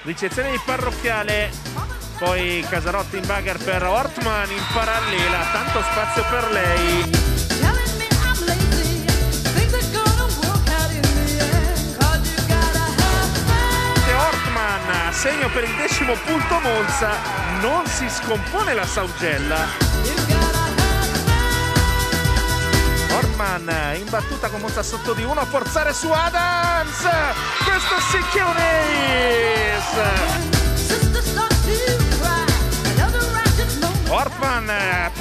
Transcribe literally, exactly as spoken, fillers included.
Ricezione di Parrocchiale, poi Casarotti in bagger per Ortman in parallela, tanto spazio per lei. E Ortman, segno per il decimo punto Monza, non si scompone la Saugella. Ortman in battuta con Monza sotto di uno a forzare su Adams, questo sì che è un ace. Ortman